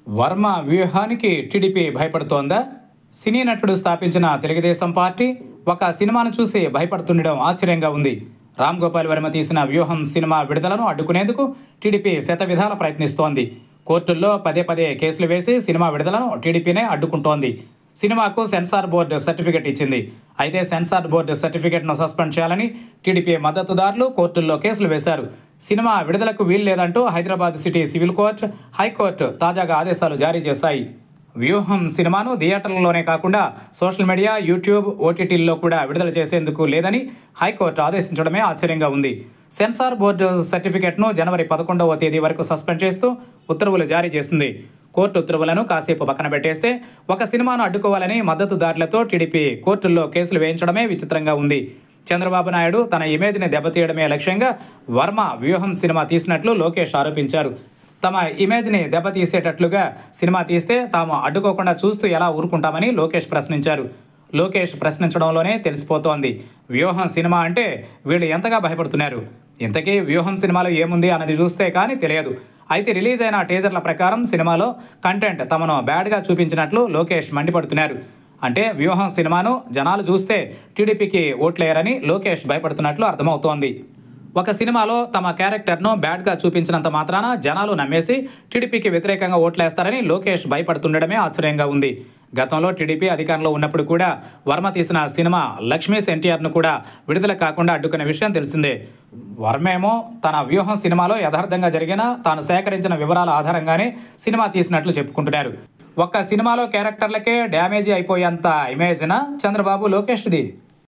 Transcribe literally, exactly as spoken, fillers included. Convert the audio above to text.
వర్మ వ్యూహానికి టీడీపీ భయపడుతోందా? సినీ నటుడు స్థాపించిన తెలుగుదేశం పార్టీ ఒక సినిమాను చూసి భయపడుతుండడం ఆశ్చర్యంగా ఉంది. రామ్ గోపాల్ వర్మ తీసిన వ్యూహం సినిమా విడుదలను అడ్డుకునేందుకు టీడీపీ శతవిధాల ప్రయత్నిస్తోంది. కోర్టుల్లో పదే పదే కేసులు వేసి సినిమా విడుదలను టీడీపీనే అడ్డుకుంటోంది. సినిమాకు సెన్సార్ బోర్డు సర్టిఫికెట్ ఇచ్చింది. అయితే సెన్సార్ బోర్డు సర్టిఫికెట్ను సస్పెండ్ చేయాలని టీడీపీ మద్దతుదారులు కోర్టుల్లో కేసులు వేశారు. సినిమా విడుదలకు వీలు లేదంటూ Hyderabad city civil court, high court తాజాగా ఆదేశాలు జారీ చేశాయి. వ్యూహం సినిమాను థియేటర్లలోనే కాకుండా సోషల్ మీడియా, యూట్యూబ్, ఓటీటీల్లో కూడా విడుదల చేసేందుకు లేదని హైకోర్టు ఆదేశించడమే ఆశ్చర్యంగా ఉంది. సెన్సార్ బోర్డు సర్టిఫికెట్ను జనవరి పదకొండవ తేదీ వరకు సస్పెండ్ చేస్తూ ఉత్తర్వులు జారీ చేసింది. కోర్టు ఉత్తర్వులను కాసేపు పక్కన పెట్టేస్తే ఒక సినిమాను అడ్డుకోవాలని మద్దతుదారులతో టీడీపీ కోర్టుల్లో కేసులు వేయించడమే విచిత్రంగా ఉంది. చంద్రబాబు నాయుడు తన ఇమేజ్ని దెబ్బతీయడమే లక్ష్యంగా వర్మ వ్యూహం సినిమా తీసినట్లు లోకేష్ ఆరోపించారు. తమ ఇమేజ్ని దెబ్బతీసేటట్లుగా సినిమా తీస్తే తాము అడ్డుకోకుండా చూస్తూ ఎలా ఊరుకుంటామని లోకేష్ ప్రశ్నించారు. లోకేష్ ప్రశ్నించడంలోనే తెలిసిపోతోంది వ్యూహం సినిమా అంటే వీళ్ళు ఎంతగా భయపడుతున్నారు. ఇంతకీ వ్యూహం సినిమాలో ఏముంది అన్నది చూస్తే కానీ తెలియదు. అయితే రిలీజ్ అయిన టీజర్ల ప్రకారం సినిమాలో కంటెంట్ తమను బ్యాడ్గా చూపించినట్లు లోకేష్ మండిపడుతున్నారు. అంటే వ్యూహం సినిమాను జనాలు చూస్తే టీడీపీకి ఓట్లేయరని లోకేష్ భయపడుతున్నట్లు అర్థమవుతోంది. ఒక సినిమాలో తమ క్యారెక్టర్ను బ్యాడ్గా చూపించినంత మాత్రాన జనాలు నమ్మేసి టీడీపీకి వ్యతిరేకంగా ఓట్లేస్తారని లోకేష్ భయపడుతుండడమే ఆశ్చర్యంగా ఉంది. గతంలో టీడీపీ అధికారంలో ఉన్నప్పుడు కూడా వర్మ తీసిన సినిమా లక్ష్మీస్ ఎన్టీఆర్ను కూడా విడుదల కాకుండా అడ్డుకునే విషయం తెలిసిందే. వర్మేమో తన వ్యూహం సినిమాలో యథార్థంగా జరిగిన తాను సేకరించిన వివరాల ఆధారంగానే సినిమా తీసినట్లు చెప్పుకుంటున్నారు. ఒక్క సినిమాలో క్యారెక్టర్లకే డ్యామేజీ అయిపోయేంత ఇమేజ్న చంద్రబాబు, లోకేష్ది.